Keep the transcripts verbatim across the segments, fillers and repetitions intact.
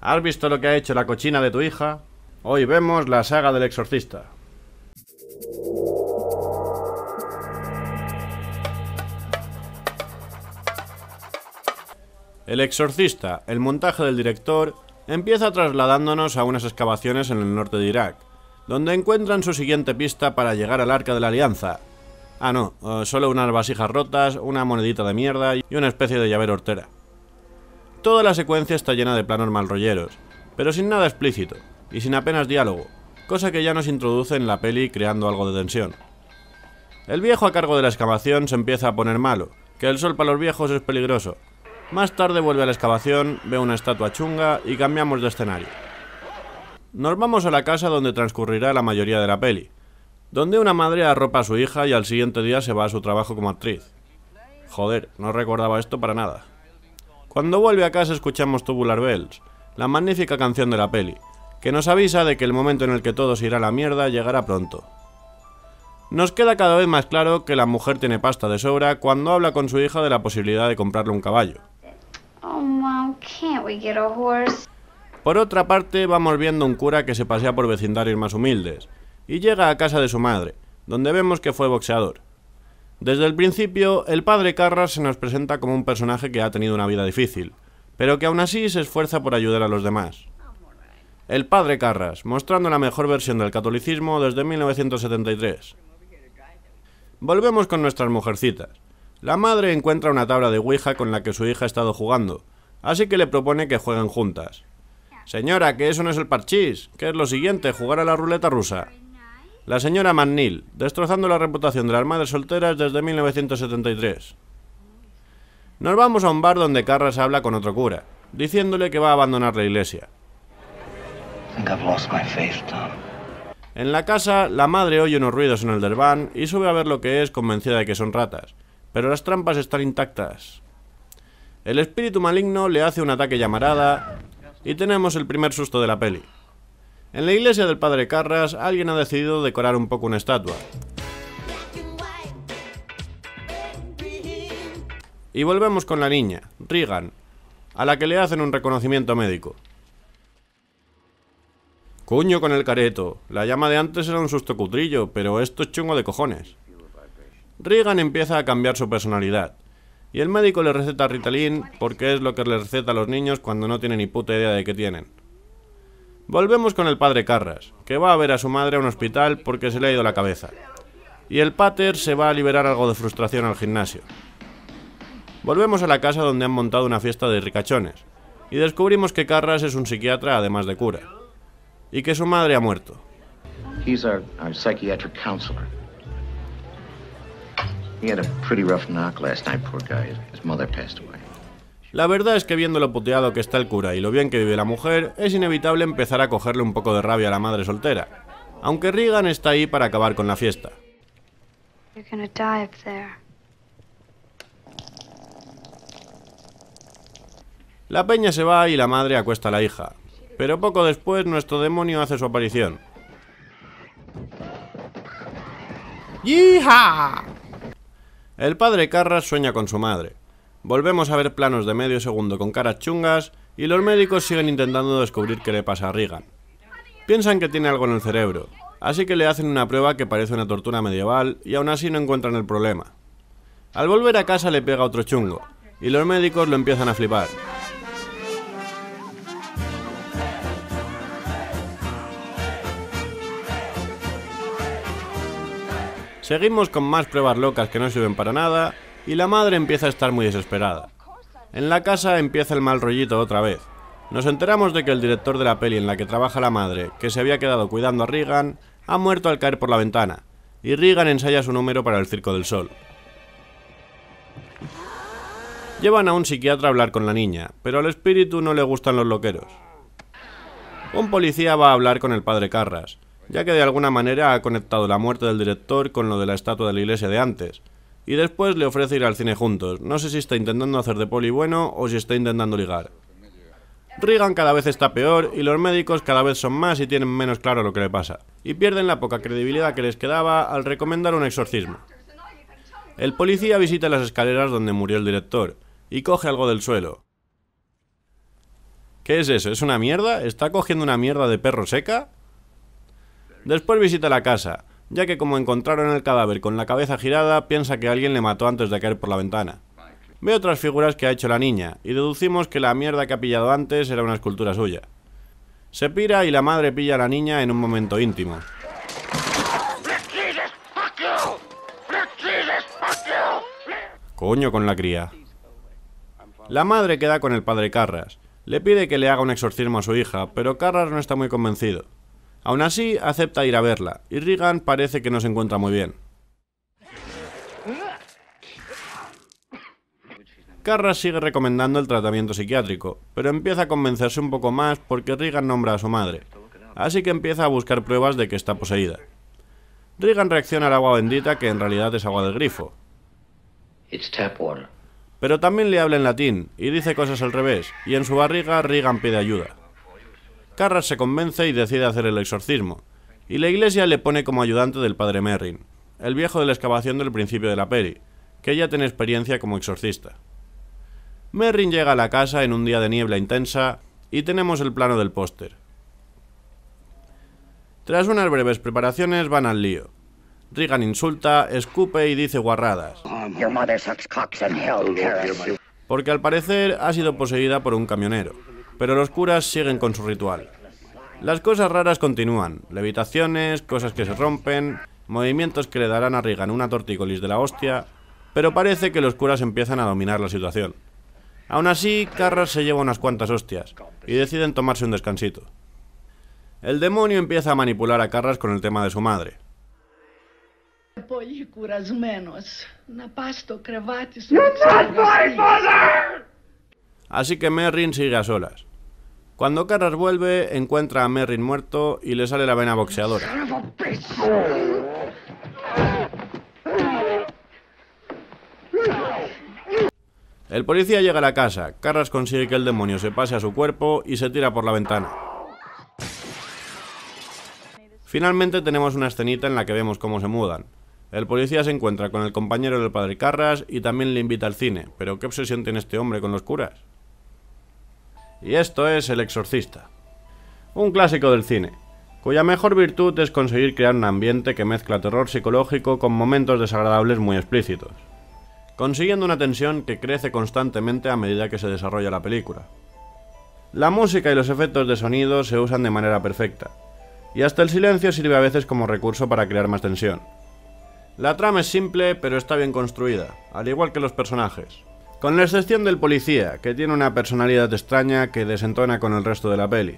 ¿Has visto lo que ha hecho la cochina de tu hija? Hoy vemos la saga del exorcista. El exorcista, el montaje del director, empieza trasladándonos a unas excavaciones en el norte de Irak, donde encuentran su siguiente pista para llegar al Arca de la Alianza. Ah no, solo unas vasijas rotas, una monedita de mierda y una especie de llavero hortera. Toda la secuencia está llena de planos malrolleros, pero sin nada explícito, y sin apenas diálogo, cosa que ya nos introduce en la peli creando algo de tensión. El viejo a cargo de la excavación se empieza a poner malo, que el sol para los viejos es peligroso. Más tarde vuelve a la excavación, ve una estatua chunga y cambiamos de escenario. Nos vamos a la casa donde transcurrirá la mayoría de la peli, donde una madre arropa a su hija y al siguiente día se va a su trabajo como actriz. Joder, no recordaba esto para nada. Cuando vuelve a casa escuchamos Tubular Bells, la magnífica canción de la peli, que nos avisa de que el momento en el que todo se irá a la mierda llegará pronto. Nos queda cada vez más claro que la mujer tiene pasta de sobra cuando habla con su hija de la posibilidad de comprarle un caballo. Oh, Mom, can't we get a horse? Por otra parte, vamos viendo un cura que se pasea por vecindarios más humildes, y llega a casa de su madre, donde vemos que fue boxeador. Desde el principio, el padre Carras se nos presenta como un personaje que ha tenido una vida difícil, pero que aún así se esfuerza por ayudar a los demás. El padre Carras, mostrando la mejor versión del catolicismo desde mil novecientos setenta y tres. Volvemos con nuestras mujercitas. La madre encuentra una tabla de Ouija con la que su hija ha estado jugando, así que le propone que jueguen juntas. Señora, que eso no es el parchís, que es lo siguiente, jugar a la ruleta rusa. La señora McNeil, destrozando la reputación de las madres solteras desde mil novecientos setenta y tres. Nos vamos a un bar donde Carras habla con otro cura, diciéndole que va a abandonar la iglesia. En la casa, la madre oye unos ruidos en el desván y sube a ver lo que es, convencida de que son ratas, pero las trampas están intactas. El espíritu maligno le hace un ataque llamarada y tenemos el primer susto de la peli. En la iglesia del padre Carras, alguien ha decidido decorar un poco una estatua. Y volvemos con la niña, Regan, a la que le hacen un reconocimiento médico. Coño con el careto, la llama de antes era un susto cutrillo, pero esto es chungo de cojones. Regan empieza a cambiar su personalidad, y el médico le receta Ritalin porque es lo que le receta a los niños cuando no tienen ni puta idea de qué tienen. Volvemos con el padre Carras, que va a ver a su madre a un hospital porque se le ha ido la cabeza. Y el pater se va a liberar algo de frustración al gimnasio. Volvemos a la casa donde han montado una fiesta de ricachones, y descubrimos que Carras es un psiquiatra además de cura, y que su madre ha muerto. He's our, our psychiatric counselor. He had a pretty rough knock last night, poor guy. His mother passed away. La verdad es que viendo lo puteado que está el cura y lo bien que vive la mujer, es inevitable empezar a cogerle un poco de rabia a la madre soltera, aunque Regan está ahí para acabar con la fiesta. You're gonna die up there. La peña se va y la madre acuesta a la hija, pero poco después nuestro demonio hace su aparición. ¡Yija! El padre Carras sueña con su madre. Volvemos a ver planos de medio segundo con caras chungas y los médicos siguen intentando descubrir qué le pasa a Regan. Piensan que tiene algo en el cerebro, así que le hacen una prueba que parece una tortura medieval y aún así no encuentran el problema. Al volver a casa le pega otro chungo, y los médicos lo empiezan a flipar. Seguimos con más pruebas locas que no sirven para nada, y la madre empieza a estar muy desesperada. En la casa empieza el mal rollito otra vez. Nos enteramos de que el director de la peli en la que trabaja la madre, que se había quedado cuidando a Regan, ha muerto al caer por la ventana, y Regan ensaya su número para el Circo del Sol. Llevan a un psiquiatra a hablar con la niña, pero al espíritu no le gustan los loqueros. Un policía va a hablar con el padre Carras, ya que de alguna manera ha conectado la muerte del director con lo de la estatua de la iglesia de antes, y después le ofrece ir al cine juntos. No sé si está intentando hacer de poli bueno o si está intentando ligar. Regan cada vez está peor y los médicos cada vez son más y tienen menos claro lo que le pasa, y pierden la poca credibilidad que les quedaba al recomendar un exorcismo. El policía visita las escaleras donde murió el director y coge algo del suelo. ¿Qué es eso? ¿Es una mierda? ¿Está cogiendo una mierda de perro seca? Después visita la casa, ya que como encontraron el cadáver con la cabeza girada, piensa que alguien le mató antes de caer por la ventana. Ve otras figuras que ha hecho la niña, y deducimos que la mierda que ha pillado antes era una escultura suya. Se pira y la madre pilla a la niña en un momento íntimo. Coño con la cría. La madre queda con el padre Carras. Le pide que le haga un exorcismo a su hija, pero Carras no está muy convencido. Aún así, acepta ir a verla, y Regan parece que no se encuentra muy bien. Carras sigue recomendando el tratamiento psiquiátrico, pero empieza a convencerse un poco más porque Regan nombra a su madre, así que empieza a buscar pruebas de que está poseída. Regan reacciona al agua bendita, que en realidad es agua del grifo. It's tap water. Pero también le habla en latín, y dice cosas al revés, y en su barriga Regan pide ayuda. Carras se convence y decide hacer el exorcismo, y la iglesia le pone como ayudante del padre Merrin, el viejo de la excavación del principio de la peli, que ya tiene experiencia como exorcista. Merrin llega a la casa en un día de niebla intensa, y tenemos el plano del póster. Tras unas breves preparaciones van al lío. Regan insulta, escupe y dice guarradas, porque al parecer ha sido poseída por un camionero, pero los curas siguen con su ritual. Las cosas raras continúan, levitaciones, cosas que se rompen, movimientos que le darán a Regan una tortícolis de la hostia, pero parece que los curas empiezan a dominar la situación. Aún así, Carras se lleva unas cuantas hostias, y deciden tomarse un descansito. El demonio empieza a manipular a Carras con el tema de su madre. Así que Merrin sigue a solas. Cuando Carras vuelve, encuentra a Merrin muerto y le sale la vena boxeadora. El policía llega a la casa, Carras consigue que el demonio se pase a su cuerpo y se tira por la ventana. Finalmente tenemos una escenita en la que vemos cómo se mudan. El policía se encuentra con el compañero del padre Carras y también le invita al cine, pero ¿qué obsesión tiene este hombre con los curas? Y esto es El Exorcista, un clásico del cine, cuya mejor virtud es conseguir crear un ambiente que mezcla terror psicológico con momentos desagradables muy explícitos, consiguiendo una tensión que crece constantemente a medida que se desarrolla la película. La música y los efectos de sonido se usan de manera perfecta, y hasta el silencio sirve a veces como recurso para crear más tensión. La trama es simple, pero está bien construida, al igual que los personajes, con la excepción del policía, que tiene una personalidad extraña que desentona con el resto de la peli.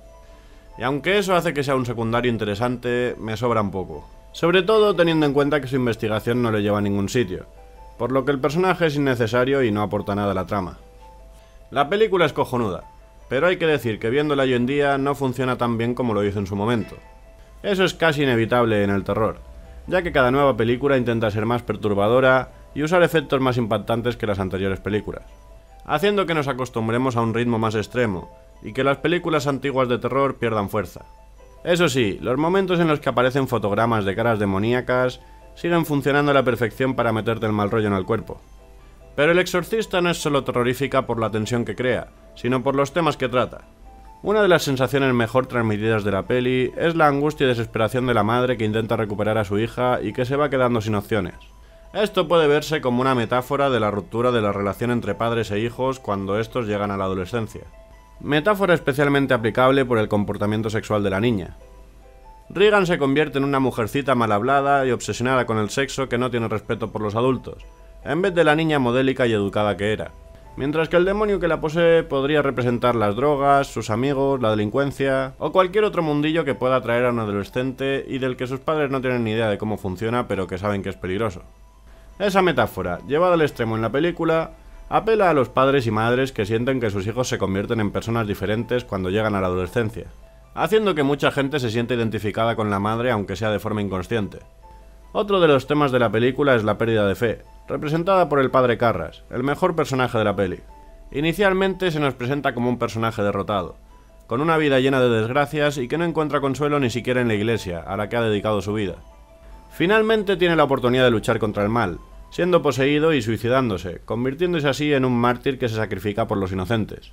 Y aunque eso hace que sea un secundario interesante, me sobra un poco, sobre todo teniendo en cuenta que su investigación no le lleva a ningún sitio, por lo que el personaje es innecesario y no aporta nada a la trama. La película es cojonuda, pero hay que decir que viéndola hoy en día no funciona tan bien como lo hizo en su momento. Eso es casi inevitable en el terror, ya que cada nueva película intenta ser más perturbadora y usar efectos más impactantes que las anteriores películas, haciendo que nos acostumbremos a un ritmo más extremo y que las películas antiguas de terror pierdan fuerza. Eso sí, los momentos en los que aparecen fotogramas de caras demoníacas siguen funcionando a la perfección para meterte el mal rollo en el cuerpo. Pero El Exorcista no es solo terrorífica por la tensión que crea, sino por los temas que trata. Una de las sensaciones mejor transmitidas de la peli es la angustia y desesperación de la madre que intenta recuperar a su hija y que se va quedando sin opciones. Esto puede verse como una metáfora de la ruptura de la relación entre padres e hijos cuando estos llegan a la adolescencia. Metáfora especialmente aplicable por el comportamiento sexual de la niña. Regan se convierte en una mujercita mal hablada y obsesionada con el sexo que no tiene respeto por los adultos, en vez de la niña modélica y educada que era. Mientras que el demonio que la posee podría representar las drogas, sus amigos, la delincuencia o cualquier otro mundillo que pueda atraer a un adolescente y del que sus padres no tienen ni idea de cómo funciona pero que saben que es peligroso. Esa metáfora, llevada al extremo en la película, apela a los padres y madres que sienten que sus hijos se convierten en personas diferentes cuando llegan a la adolescencia, haciendo que mucha gente se sienta identificada con la madre aunque sea de forma inconsciente. Otro de los temas de la película es la pérdida de fe, representada por el padre Carras, el mejor personaje de la peli. Inicialmente se nos presenta como un personaje derrotado, con una vida llena de desgracias y que no encuentra consuelo ni siquiera en la iglesia, a la que ha dedicado su vida. Finalmente tiene la oportunidad de luchar contra el mal, siendo poseído y suicidándose, convirtiéndose así en un mártir que se sacrifica por los inocentes.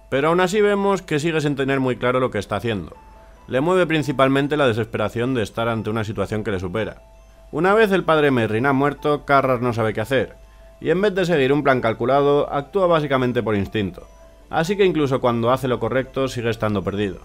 pero aún así vemos que sigue sin tener muy claro lo que está haciendo. Le mueve principalmente la desesperación de estar ante una situación que le supera. Una vez el padre Merrin ha muerto, Carras no sabe qué hacer, y en vez de seguir un plan calculado, actúa básicamente por instinto, así que incluso cuando hace lo correcto sigue estando perdido.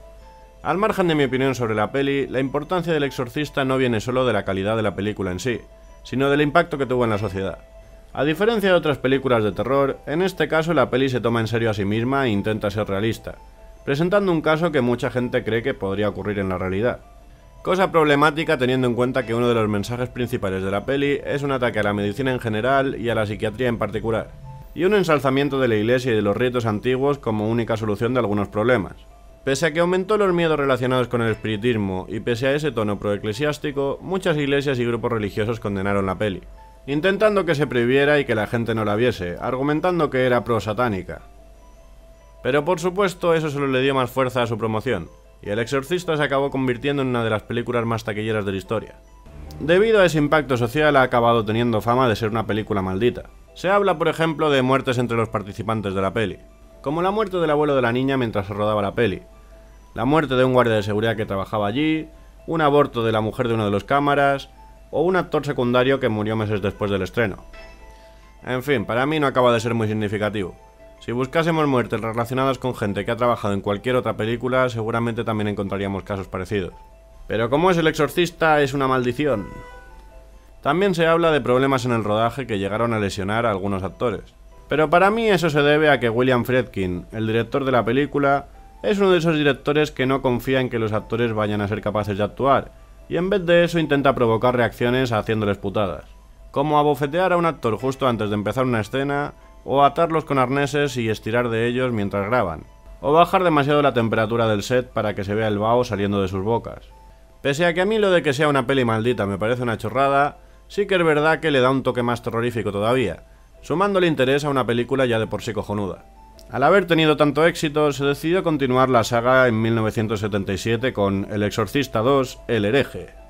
Al margen de mi opinión sobre la peli, la importancia del exorcista no viene solo de la calidad de la película en sí, sino del impacto que tuvo en la sociedad. A diferencia de otras películas de terror, en este caso la peli se toma en serio a sí misma e intenta ser realista, presentando un caso que mucha gente cree que podría ocurrir en la realidad. Cosa problemática teniendo en cuenta que uno de los mensajes principales de la peli es un ataque a la medicina en general y a la psiquiatría en particular, y un ensalzamiento de la iglesia y de los ritos antiguos como única solución de algunos problemas. Pese a que aumentó los miedos relacionados con el espiritismo y pese a ese tono proeclesiástico, muchas iglesias y grupos religiosos condenaron la peli, intentando que se prohibiera y que la gente no la viese, argumentando que era pro-satánica. Pero por supuesto eso solo le dio más fuerza a su promoción, y El Exorcista se acabó convirtiendo en una de las películas más taquilleras de la historia. Debido a ese impacto social ha acabado teniendo fama de ser una película maldita. Se habla por ejemplo de muertes entre los participantes de la peli, como la muerte del abuelo de la niña mientras se rodaba la peli, la muerte de un guardia de seguridad que trabajaba allí, un aborto de la mujer de uno de los cámaras, o un actor secundario que murió meses después del estreno. En fin, para mí no acaba de ser muy significativo. Si buscásemos muertes relacionadas con gente que ha trabajado en cualquier otra película, seguramente también encontraríamos casos parecidos. Pero como es El Exorcista, es una maldición. También se habla de problemas en el rodaje que llegaron a lesionar a algunos actores. Pero para mí eso se debe a que William Friedkin, el director de la película, es uno de esos directores que no confía en que los actores vayan a ser capaces de actuar, y en vez de eso intenta provocar reacciones haciéndoles putadas, como abofetear a un actor justo antes de empezar una escena, o atarlos con arneses y estirar de ellos mientras graban, o bajar demasiado la temperatura del set para que se vea el vaho saliendo de sus bocas. Pese a que a mí lo de que sea una peli maldita me parece una chorrada, sí que es verdad que le da un toque más terrorífico todavía, sumándole interés a una película ya de por sí cojonuda. Al haber tenido tanto éxito, se decidió continuar la saga en mil novecientos setenta y siete con El Exorcista dos, El Hereje.